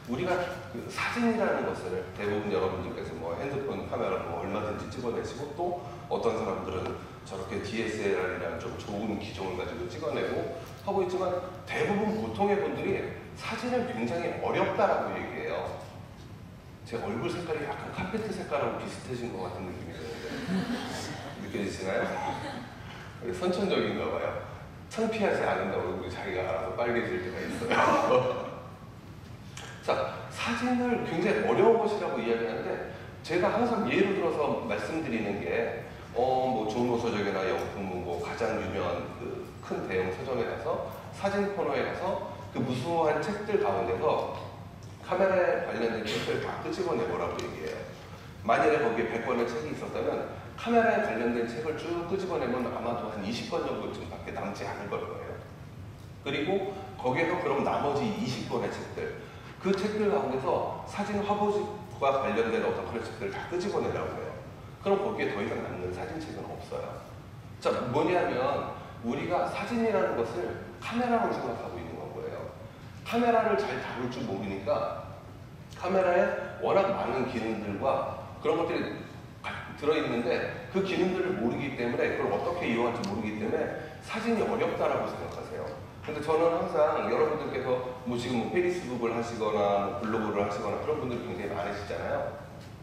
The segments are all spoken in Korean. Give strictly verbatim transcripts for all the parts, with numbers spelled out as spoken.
우리가 그 사진이라는 것을 대부분 여러분들께서 뭐 핸드폰 카메라로 뭐 얼마든지 찍어내시고 또 어떤 사람들은 저렇게 디에스엘알이라는 좀 좋은 기종을 가지고 찍어내고 하고 있지만 대부분 보통의 분들이 사진을 굉장히 어렵다라고 얘기해요. 제 얼굴 색깔이 약간 카페트 색깔하고 비슷해진 것 같은 느낌이 드는데 느껴지시나요? 선천적인가 봐요. 창피하지 않은다고 얼굴이 자기가 알아서 빨개질 때가 있어요. 자, 사진을 굉장히 어려운 것이라고 이야기하는데 제가 항상 예를 들어서 말씀드리는 게 어, 뭐 종로서적이나 영풍문 뭐 가장 유명한 그 큰 대형 서점에 가서 사진 코너에 가서 그 무수한 책들 가운데서 카메라에 관련된 책들을 다 끄집어내보라고 얘기해요. 만일에 거기에 백 권의 책이 있었다면 카메라에 관련된 책을 쭉 끄집어내면 아마도 한 이십 권 정도쯤밖에 남지 않을 걸 거예요. 그리고 거기에서 그럼 나머지 이십 권의 책들, 그 책들 가운데서 사진 화보집과 관련된 어떤 그런 책들을 다 끄집어내라고 해요. 그럼 거기에 더 이상 남는 사진책은 없어요. 자, 뭐냐면 우리가 사진이라는 것을 카메라로 생각하고 있는 거예요. 카메라를 잘 다룰 줄 모르니까 카메라에 워낙 많은 기능들과 그런 것들이 들어있는데 그 기능들을 모르기 때문에 그걸 어떻게 이용할지 모르기 때문에 사진이 어렵다라고 생각하세요. 근데 저는 항상 여러분들께서 뭐 지금 뭐 페이스북을 하시거나 뭐 블로그를 하시거나 그런 분들이 굉장히 많으시잖아요.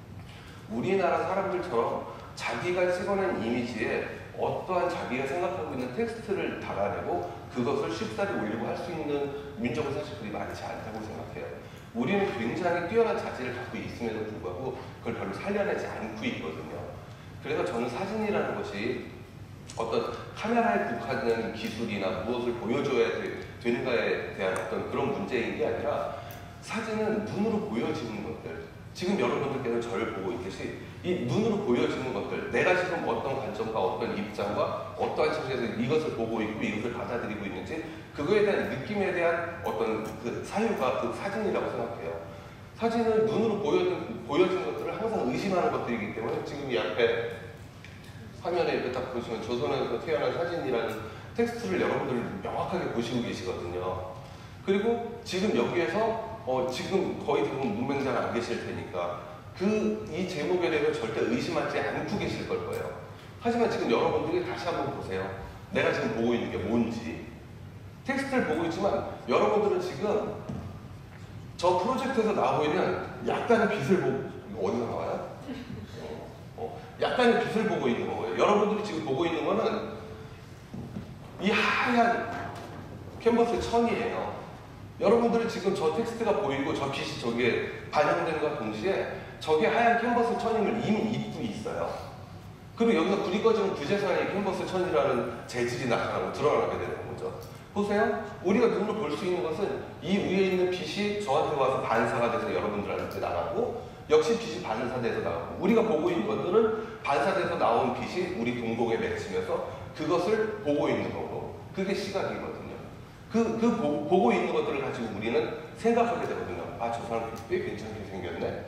우리나라 사람들처럼 자기가 찍어낸 이미지에 어떠한 자기가 생각하고 있는 텍스트를 달아내고 그것을 쉽사리 올리고 할 수 있는 민족은 사실 그리 많지 않다고 생각해요. 우리는 굉장히 뛰어난 자질을 갖고 있음에도 불구하고 그걸 별로 살려내지 않고 있거든요. 그래서 저는 사진이라는 것이 어떤 카메라에 국한된 기술이나 무엇을 보여줘야 되는가에 대한 어떤 그런 문제인 게 아니라 사진은 눈으로 보여지는 것들, 지금 여러분들께서 저를 보고 있듯이 이 눈으로 보여지는 것들, 내가 지금 어떤 관점과 어떤 입장과 어떠한 측면에서 이것을 보고 있고 이것을 받아들이고 있는지 그거에 대한 느낌에 대한 어떤 그 사유가 그 사진이라고 생각해요. 사진은 눈으로 보여진, 보여진 것들을 항상 의심하는 것들이기 때문에 지금 이 앞에 화면에 이렇게 딱 보시면 조선에서 태어난 사진이라는 텍스트를 여러분들 명확하게 보시고 계시거든요. 그리고 지금 여기에서 어, 지금 거의 대부분 문맹자는 안 계실 테니까 그 이 제목에 대해서 절대 의심하지 않고 계실 걸 거예요. 하지만 지금 여러분들이 다시 한번 보세요. 내가 지금 보고 있는 게 뭔지. 텍스트를 보고 있지만 여러분들은 지금 저 프로젝트에서 나오고 있는 약간의 빛을 보고, 이거 어디서 나와요? 어, 어, 약간의 빛을 보고 있는 거예요. 여러분들이 지금 보고 있는 거는 이 하얀 캔버스의 천이에요. 여러분들은 지금 저 텍스트가 보이고 저 빛이 저기에 반영되는과 동시에 저게 하얀 캔버스 천임을 이미 입고 있어요. 그리고 여기서 불이 꺼지면 그제서야 캔버스 천이라는 재질이 나타나고 드러나게 되는 거죠. 보세요. 우리가 눈으로 볼 수 있는 것은 이 위에 있는 빛이 저한테 와서 반사가 돼서 여러분들한테 나가고 역시 빛이 반사돼서 나가고 우리가 보고 있는 것들은 반사돼서 나온 빛이 우리 동공에 맺히면서 그것을 보고 있는 거고 그게 시각이거든요. 그, 그 보, 보고 있는 것들을 가지고 우리는 생각하게 되거든요. 아, 저 사람 꽤 괜찮게 생겼네.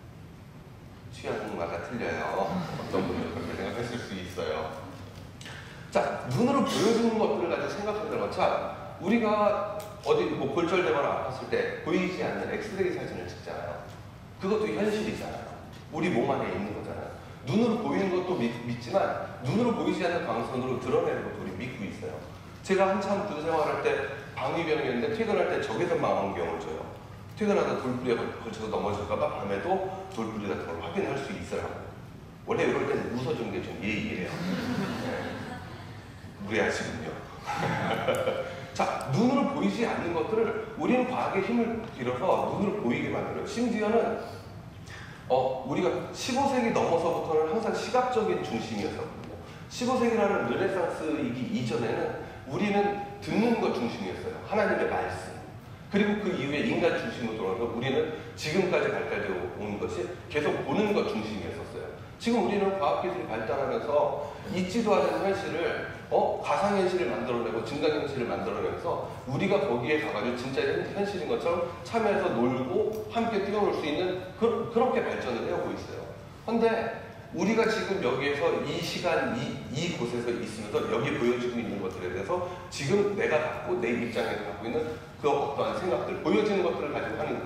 취향마다 틀려요. 어떤 분들은 그렇게 생각했을 수 있어요. 자, 눈으로 보여주는 것들을 가지고 생각하는 것. 자, 우리가 어디 뭐 골절되거나 아팠을 때 보이지 않는 엑스레이 사진을 찍잖아요. 그것도 현실이잖아요. 우리 몸 안에 있는 거잖아요. 눈으로 보이는 것도 믿, 믿지만 눈으로 보이지 않는 광선으로 드러내는 것도 우리 믿고 있어요. 제가 한참 군 생활할 때 방위병이었는데 퇴근할 때 적외선 망원경을 줘요. 퇴근하다 돌부리에 걸쳐서 넘어질까봐 밤에도 돌부리 같은 걸 확인할 수 있어요. 원래 이럴 때는 웃어주는 게 좀 예의예요. 네. 무례하시군요. 자, 눈으로 보이지 않는 것들을 우리는 과학의 힘을 빌어서 눈으로 보이게 만들어요. 심지어는 어, 우리가 십오 세기 넘어서부터는 항상 시각적인 중심이었거든요. 십오 세기라는 르네상스이기 이전에는 우리는 듣는 것 중심이었어요. 하나님의 말씀. 그리고 그 이후에 인간 중심으로 돌아가서 우리는 지금까지 발달되어 온 것이 계속 보는 것 중심이었어요. 지금 우리는 과학기술이 발달하면서 있지도 않은 현실을 어? 가상현실을 만들어내고 증강현실을 만들어내면서 우리가 거기에 가가지고 진짜 현실인 것처럼 참여해서 놀고 함께 뛰어놀 수 있는 그, 그렇게 발전을 해오고 있어요. 그런데 우리가 지금 여기에서 이 시간, 이, 이 곳에서 있으면서 여기 보여지고 있는 것들에 대해서 지금 내가 갖고 내 입장에서 갖고 있는 그 어떠한 생각들, 보여지는 것들을 가지고 하는 그 어떤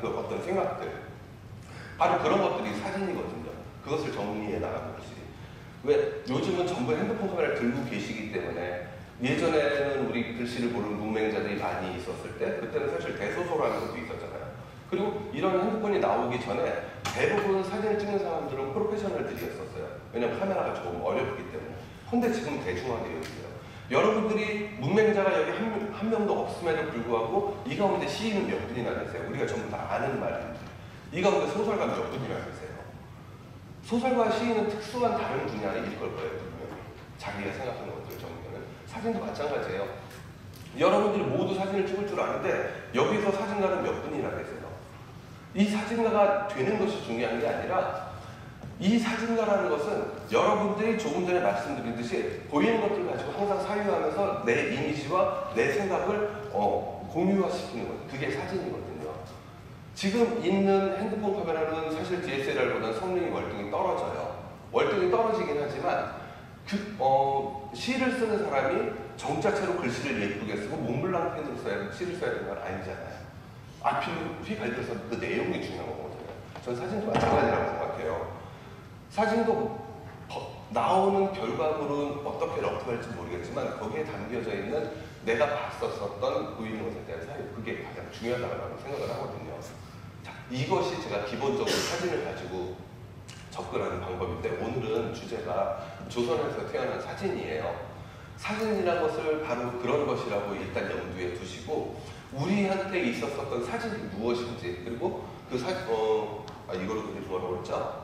생각들, 바로 그런 것들이 사진이거든요. 그것을 정리해 나가는 것이. 왜 요즘은 전부 핸드폰 카메라를 들고 계시기 때문에, 예전에는 우리 글씨를 모르는 문맹자들이 많이 있었을 때 그때는 사실 대소소라는 것도 있었잖아요. 그리고 이런 핸드폰이 나오기 전에 대부분 사진을 찍는 사람들은 프로페셔널들이었었어요. 왜냐하면 카메라가 조금 어렵기 때문에. 근데 지금 대중화되어 있어요. 여러분들이 문맹자가 여기 한, 한 명도 없음에도 불구하고 이 가운데 시인은 몇 분이나 계세요? 우리가 전부 다 아는 말입니다. 이 가운데 소설가 몇 분이나 계세요? 소설가 시인은 특수한 다른 분야일 걸 거예요. 분명히. 자기가 생각하는 것들 정도는. 사진도 마찬가지예요. 여러분들이 모두 사진을 찍을 줄 아는데 여기서 사진가는 몇 분이나 계세요? 이 사진가가 되는 것이 중요한 게 아니라, 이 사진가라는 것은 여러분들이 조금 전에 말씀드린 듯이 보이는 것들 가지고 항상 사유하면서 내 이미지와 내 생각을 어, 공유화시키는 것, 그게 사진이거든요. 지금 있는 핸드폰 카메라는 사실 디에스엘알보다는 성능이 월등히 떨어져요. 월등히 떨어지긴 하지만 그, 어, 시를 쓰는 사람이 정자체로 글씨를 예쁘게 쓰고 몽블랑 펜으로 써야, 시를 써야 되는 건 아니잖아요. 앞뒤로 휘갈려서 그 내용이 중요한 거거든요. 전 사진도 마찬가지라고 생각해요. 사진도 나오는 결과물은 어떻게 어떻게 할지 모르겠지만 거기에 담겨져 있는 내가 봤었던 보이는 것에 대한 사유, 그게 가장 중요하다고 생각을 하거든요. 자, 이것이 제가 기본적으로 사진을 가지고 접근하는 방법인데, 오늘은 주제가 조선에서 태어난 사진이에요. 사진이라는 것을 바로 그런 것이라고 일단 염두에 두시고, 우리한테 있었었던 사진이 무엇인지, 그리고 그 사, 어, 아, 이거를 그게 뭐라고 그랬죠?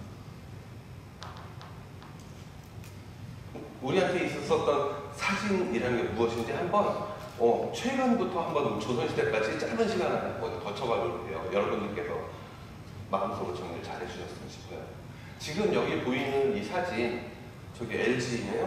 우리한테 있었었던 사진이라는 게 무엇인지 한번 어, 최근부터 한번 조선시대까지 짧은 시간을 한번 거쳐가 볼게요. 여러분들께서 마음속으로 정리를 잘 해주셨으면 싶어요. 지금 여기 보이는 이 사진, 저기 엘지이네요.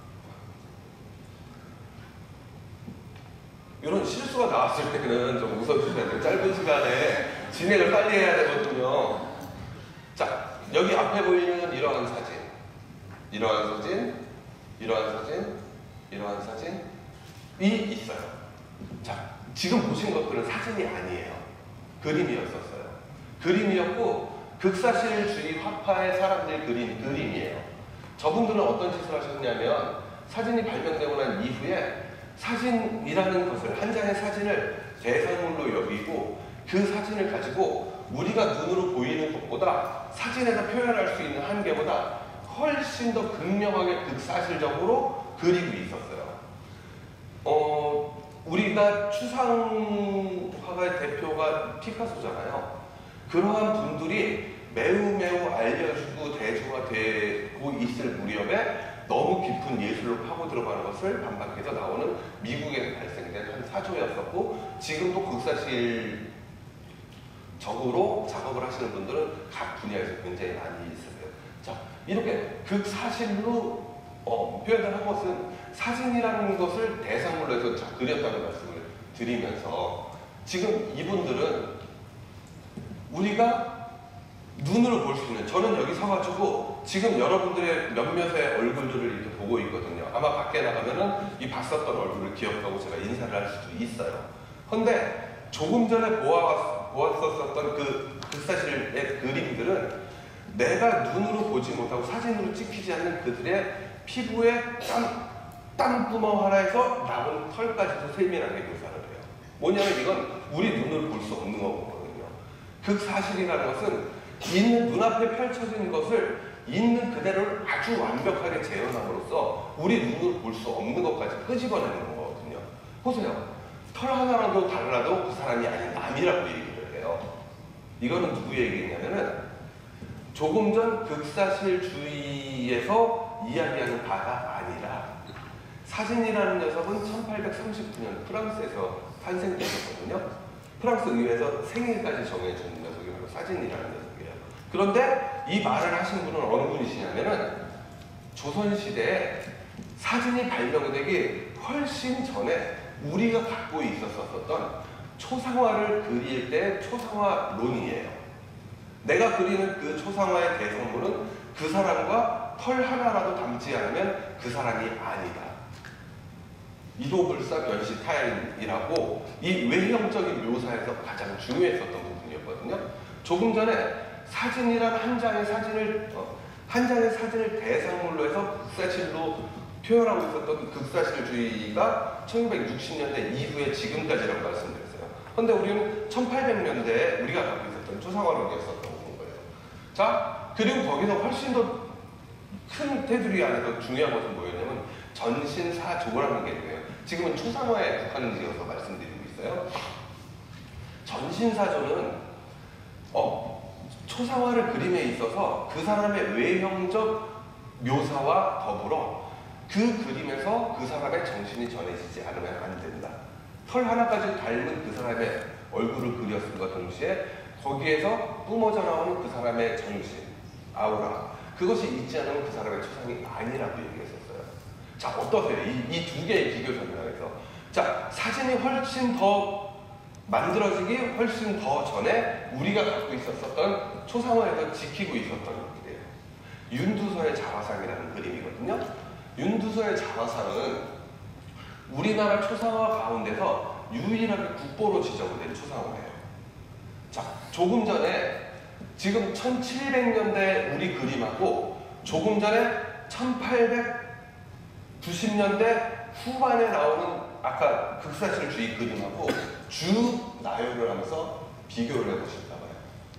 이런 실수가 나왔을 때는 좀 웃어주셔야 돼요. 짧은 시간에 진행을 빨리 해야 되거든요. 자, 여기 앞에 보이는 이러한 사진, 이러한 사진, 이러한 사진, 이러한 사진이 있어요. 자, 지금 보신 것들은 사진이 아니에요. 그림이었었어요. 그림이었고 극사실주의 화파의 사람들 그린 그림이에요. 저분들은 어떤 짓을 하셨냐면, 사진이 발견되고 난 이후에 사진이라는 것을, 한 장의 사진을 대상물로 여기고 그 사진을 가지고 우리가 눈으로 보이는 것보다 사진에서 표현할 수 있는 한계보다 훨씬 더 극명하게 극사실적으로 그리고 있었어요. 어, 우리가 추상화의 대표가 피카소잖아요. 그러한 분들이 매우 매우 알려지고 대중화되고 있을 무렵에 너무 깊은 예술로 파고 들어가는 것을 반박해서 나오는 미국에서 발생된 한 사조였었고, 지금도 극사실적으로 작업을 하시는 분들은 각 분야에서 굉장히 많이 있으세요. 자, 이렇게 극사실로 어, 표현을 한 것은 사진이라는 것을 대상물로 해서 그렸다는 말씀을 드리면서, 지금 이분들은 우리가 눈으로 볼 수 있는, 저는 여기 서가지고 지금 여러분들의 몇몇의 얼굴들을 이렇게 보고 있거든요. 아마 밖에 나가면은 이 봤었던 얼굴을 기억하고 제가 인사를 할 수도 있어요. 근데 조금 전에 보아, 보았었던 그 극사실의 그림들은 내가 눈으로 보지 못하고 사진으로 찍히지 않는 그들의 피부에 땀, 땀구멍 하나에서 나온 털까지도 세밀하게 묘사를 해요. 뭐냐면 이건 우리 눈으로 볼 수 없는 거거든요. 극사실이라는 것은 있는 눈앞에 펼쳐진 것을 있는 그대로 아주 완벽하게 재현함으로써 우리 눈으로 볼 수 없는 것까지 끄집어내는 거거든요. 보세요. 털 하나라도 달라도 그 사람이 아닌 남이라고 얘기를 해요. 이거는 누구 얘기냐면은 조금 전 극사실주의에서 이야기하는 바가 아니라, 사진이라는 녀석은 천팔백삼십구 년 프랑스에서 탄생되었거든요. 프랑스 의회에서 생일까지 정해주는 녀석이 바로 사진이라는 녀석이에요. 그런데 이 말을 하신 분은 어느 분이시냐면은 조선시대에 사진이 발명되기 훨씬 전에 우리가 갖고 있었었던 초상화를 그릴 때 초상화론이에요. 내가 그리는 그 초상화의 대상물은 그 사람과 털 하나라도 닮지 않으면 그 사람이 아니다. 이도불사 변시타인이라고 이 외형적인 묘사에서 가장 중요했었던 부분이었거든요. 조금 전에 사진이란 한 장의 사진을 어, 한 장의 사진을 대상물로 해서 극사실로 표현하고 있었던 극사실주의가 천구백육십 년대 이후에 지금까지라고 말씀드렸어요. 그런데 우리는 천팔백 년대에 우리가 갖고 있었던 초상화론이었었던 거예요. 자, 그리고 거기서 훨씬 더 큰 테두리 안에서 중요한 것은 뭐였냐면 전신사조라는 개념이에요. 지금은 초상화에 국한을 지어서 말씀드리고 있어요. 전신사조는 어, 초상화를 그림에 있어서 그 사람의 외형적 묘사와 더불어 그 그림에서 그 사람의 정신이 전해지지 않으면 안 된다. 털 하나까지 닮은 그 사람의 얼굴을 그렸음과 동시에 거기에서 뿜어져 나오는 그 사람의 정신, 아우라, 그것이 있지 않으면 그 사람의 초상이 아니라고 얘기했었어요. 자, 어떠세요? 이 두 개의 비교 설명에서. 자, 사진이 훨씬 더 만들어지기 훨씬 더 전에 우리가 갖고 있었던 초상화에서 지키고 있었던 것들이에요. 윤두서의 자화상이라는 그림이거든요. 윤두서의 자화상은 우리나라 초상화 가운데서 유일하게 국보로 지정된 초상화예요. 자, 조금 전에 지금 천칠백 년대 우리 그림하고 조금 전에 천팔백구십 년대 후반에 나오는 아까 극사실주의 그림하고 주 나열을 하면서 비교를 해보실까 봐요.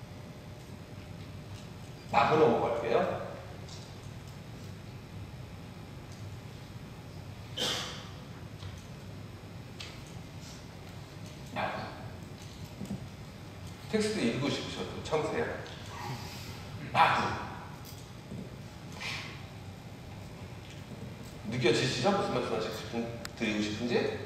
마구 넘어갈게요. 텍스트 읽으시셔도 참으세요. 마구. 느껴지시죠? 무슨 말씀하시고 싶은, 드리고 싶은지?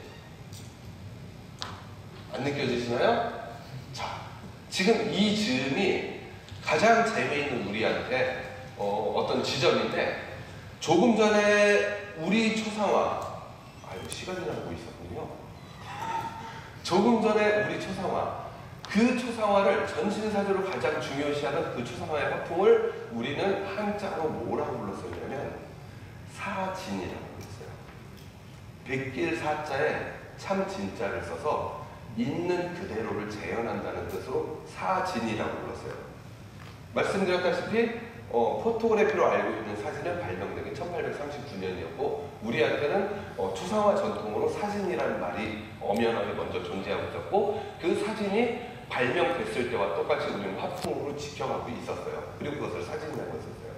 안 느껴지시나요? 자, 지금 이 즈음이 가장 재미있는 우리한테 어, 어떤 지점인데, 조금 전에 우리 초상화, 아유, 시간이 나고 있었군요. 조금 전에 우리 초상화, 그 초상화를 전신사조로 가장 중요시하는 그 초상화의 화풍을 우리는 한자로 뭐라고 불렀었냐면 사진이라고 불렀어요. 백길 사자에 참 진자를 써서 있는 그대로를 재현한다는 뜻으로 사진이라고 불렀어요. 말씀드렸다시피 어, 포토그래피로 알고 있는 사진은 발명된 게 천팔백삼십구 년이었고 우리한테는 어, 초상화 전통으로 사진이라는 말이 엄연하게 먼저 존재하고 있었고 그 사진이 발명됐을 때와 똑같이 우리는 화풍으로 지켜가고 있었어요. 그리고 그것을 사진이라고 했었어요.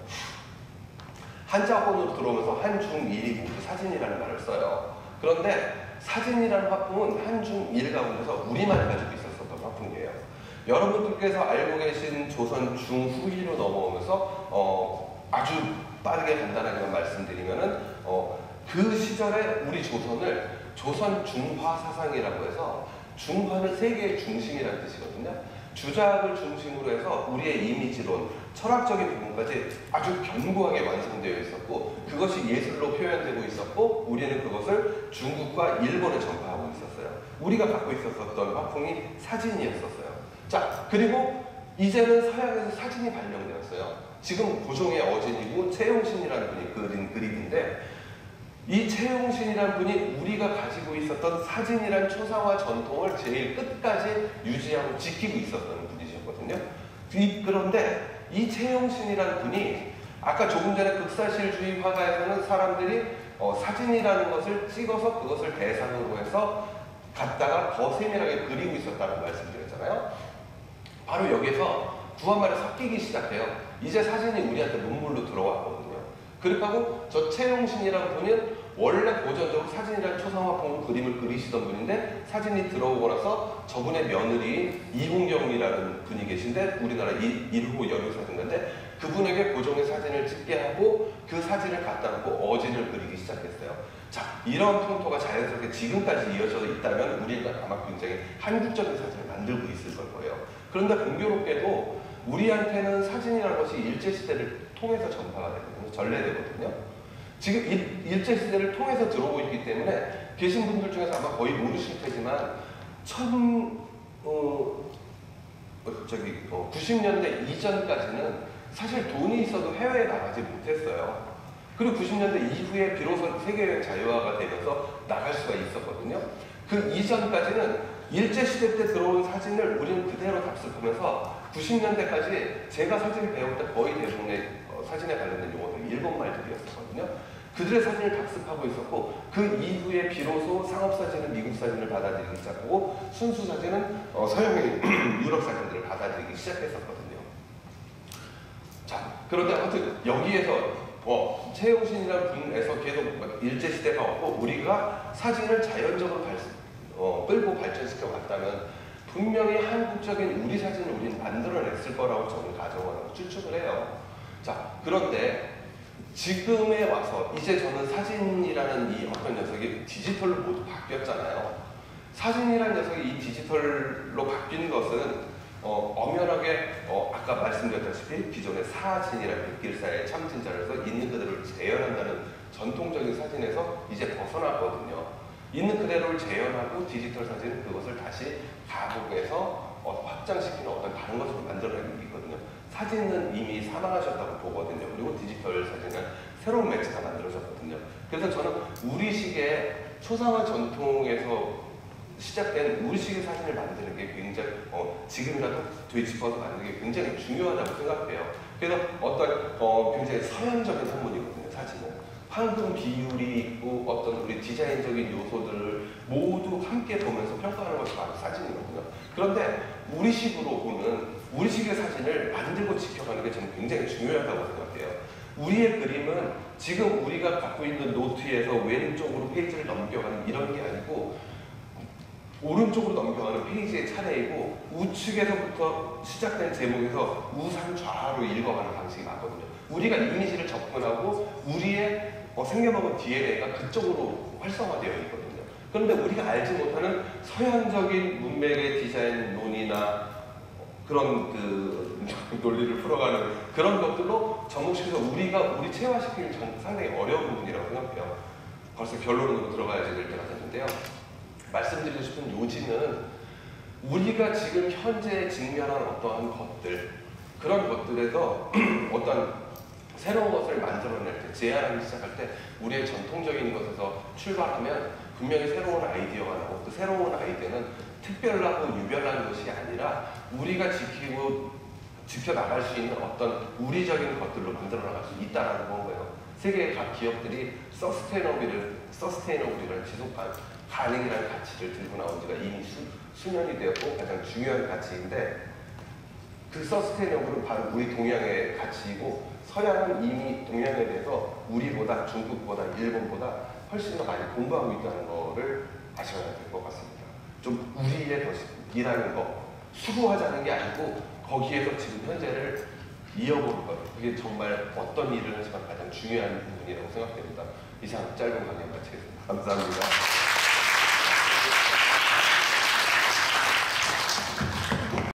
한자본으로 들어오면서 한중일이 모두 사진이라는 말을 써요. 그런데 사진이라는 화풍은 한중일 가운데서 우리만 가지고 있었던 화풍이에요. 여러분들께서 알고 계신 조선 중후기로 넘어오면서 어, 아주 빠르게 간단하게 말씀드리면은 어, 그 시절에 우리 조선을 조선 중화 사상이라고 해서 중화는 세계의 중심이라는 뜻이거든요. 주작을 중심으로 해서 우리의 이미지론, 철학적인 부분까지 아주 견고하게 완성되어 있었고 그것이 예술로 표현되고 있었고 우리는 그것을 중국과 일본에 전파하고 있었어요. 우리가 갖고 있었던 화풍이 사진이었었어요. 자, 그리고 이제는 서양에서 사진이 발명되었어요. 지금 고종의 어진이고 채용신이라는 분이 그린 그림인데 이 채용신이라는 분이 우리가 가지고 있었던 사진이란 초상화 전통을 제일 끝까지 유지하고 지키고 있었던 분이셨거든요. 그런데 이 채용신이라는 분이 아까 조금 전에 극사실주의 화가에서는 사람들이 어, 사진이라는 것을 찍어서 그것을 대상으로 해서 갖다가 더 세밀하게 그리고 있었다는 말씀드렸잖아요. 바로 여기서 구한말에 섞이기 시작해요. 이제 사진이 우리한테 눈물로 들어왔거든요. 그렇다고 저 채용신이라는 분은 원래 고전적으로 사진이라는 초상화풍으로 그림을 그리시던 분인데 사진이 들어오고 나서 저분의 며느리 이홍경이라는 분이 계신데 우리나라 일 호 여류사진가인데 그분에게 고종의 사진을 찍게 하고 그 사진을 갖다 놓고 어진을 그리기 시작했어요. 자, 이런 풍토가 자연스럽게 지금까지 이어져 있다면 우리가 아마 굉장히 한국적인 사진을 만들고 있을 걸 거예요. 그런데 공교롭게도 우리한테는 사진이라는 것이 일제시대를 통해서 전파가 되거든요. 전래되거든요. 지금 일, 일제시대를 통해서 들어오고 있기 때문에 계신 분들 중에서 아마 거의 모르실 테지만 천, 어, 저기, 어, 구십 년대 이전까지는 사실 돈이 있어도 해외에 나가지 못했어요. 그리고 구십 년대 이후에 비로소 세계여행 자유화가 되면서 나갈 수가 있었거든요. 그 이전까지는 일제시대 때 들어온 사진을 우리는 그대로 답습하면서 구십 년대까지 제가 사진 배울 때 거의 대부분의 어, 사진에 관련된 용어들이 일본 말들이었거든요. 그들의 사진을 답습하고 있었고 그 이후에 비로소 상업사진은 미국 사진을 받아들이기 시작하고 순수 사진은 어, 서양의 유럽 사진들을 받아들이기 시작했었거든요. 자, 그런데 아무튼 여기에서 어, 최용신이라는 분에서 계속 일제시대가 없고 우리가 사진을 자연적으로 발, 어, 끌고 발전시켜 갔다면 분명히 한국적인 우리 사진을 우리는 만들어냈을 거라고 저는 가정을 하고 추측을 해요. 자, 그런데 지금에 와서 이제 저는 사진이라는 이 어떤 녀석이 디지털로 모두 바뀌었잖아요. 사진이라는 녀석이 이 디지털로 바뀐 것은 어, 엄연하게 어, 아까 말씀드렸다시피 기존의 사진이라는 백길사의 참진자로서 있는 그대로를 재현한다는 전통적인 사진에서 이제 벗어났거든요. 있는 그대로를 재현하고 디지털 사진은 그것을 다시 가공해서 어, 확장시키는 어떤 다른 것으로 만들어내는 게 있거든요. 사진은 이미 사망하셨다고 보거든요. 그리고 디지털 사진은 새로운 매체가 만들어졌거든요. 그래서 저는 우리식의 초상화 전통에서 시작된 우리식의 사진을 만드는 게 굉장히 어, 지금이라도 되짚어서 만드는 게 굉장히 중요하다고 생각해요. 그래서 어떤 어, 굉장히 서양적인 학문이거든요. 사진은 황금 비율이 있고 어떤 우리 디자인적인 요소들을 모두 함께 보면서 평가하는 것이 바로 사진이거든요. 그런데 우리식으로 보는 우리식의 사진을 만들고 지켜가는 게 저는 굉장히 중요하다고 생각해요. 우리의 그림은 지금 우리가 갖고 있는 노트에서 왼쪽으로 페이지를 넘겨가는 이런 게 아니고 오른쪽으로 넘겨가는 페이지의 차례이고 우측에서부터 시작된 제목에서 우상 좌하로 읽어가는 방식이 맞거든요. 우리가 이미지를 접근하고 우리의 어, 생겨먹은 디엔에이가 그쪽으로 활성화되어 있거든요. 그런데 우리가 알지 못하는 서양적인 문맥의 디자인 논이나 그런 그 논리를 풀어가는 그런 것들로 접목시켜서 우리가 우리 체화시키는 전 상당히 어려운 부분이라고 생각해요. 벌써 결론으로 들어가야지 될 때가 됐는데요. 말씀드리고 싶은 요지는 우리가 지금 현재 직면한 어떠한 것들 그런 것들에서 어떤 새로운 것을 만들어낼 때 제안하기 시작할 때 우리의 전통적인 것에서 출발하면 분명히 새로운 아이디어가 나오고 그 새로운 아이디어는 특별하고 유별한 것이 아니라 우리가 지키고 지켜나갈 수 있는 어떤 우리적인 것들로 만들어 나갈 수 있다는 거예요. 세계의 각 기업들이 서스테이너블을, 서스테이너블이라는 지속 가능이라는 가치를 들고 나온 지가 이미 수, 수년이 되었고 가장 중요한 가치인데 그 서스테이너블은 바로 우리 동양의 가치이고 서양은 이미 동양에 대해서 우리보다 중국보다 일본보다 훨씬 더 많이 공부하고 있다는 거를 아셔야 될 것 같습니다. 좀 우리의 것이라는 거 수고하자는 게 아니고 거기에서 지금 현재를 이어보는 것 그게 정말 어떤 일을 하지만 가장 중요한 부분이라고 생각됩니다. 이상 짧은 강연 마치겠습니다. 감사합니다.